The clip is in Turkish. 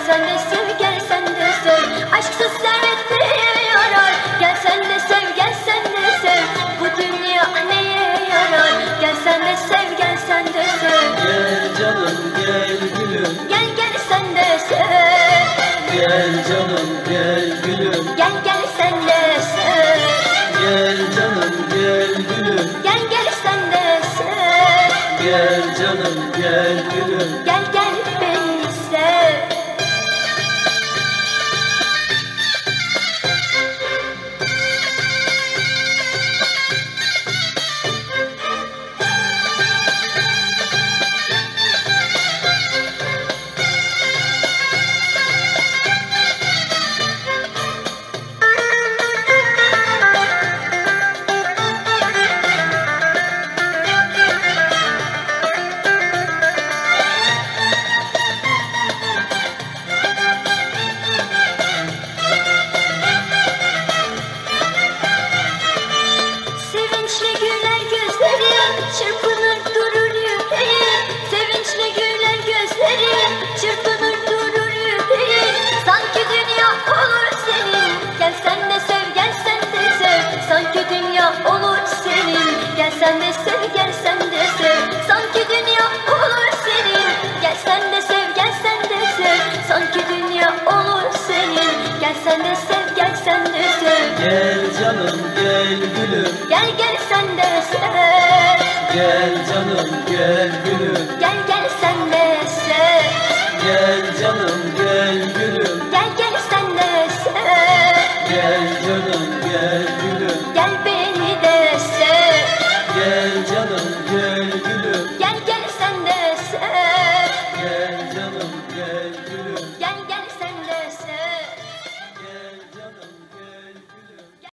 sen de sev, gel sen de sev. Aşksız servet neye yarar? Gel sen de sev, gel sen de sev. Bu dünya neye yarar? Gel sen de sev, gel sen de sev. Gel canım gel gülüm, Gel gel sen de sev. gel canım gel gülüm, Gel gel sen de sev. gel canım gel gülüm, Gel gel sen de sev. gel canım gel gülüm. Gel gel beni sev. Sevinçle güler gözlerin, çırpınır durur yüreğin. Sevinçle güler gözlerin, çırpınır durur yüreğin. Sanki dünya olur senin, gel sen de sev, gel sen de sev. Sanki dünya olur senin, gel sen de sev, gel sen de sev. Sanki dünya olur senin, gel sen de sev, gel sen de sev. Sanki dünya olur senin, gel sen de sev, gel sen de sev. Gel canım gel gülüm, Gel gel sen de sev. gel canım gel gülüm, Gel gel sen de sev. gel canım gel gülüm, Gel gel sen de sev. gel canım gel gülüm, Gel beni de sev. gel canım gel gülüm, Gel gel sen de sev. gel canım gel gülüm. Gel gel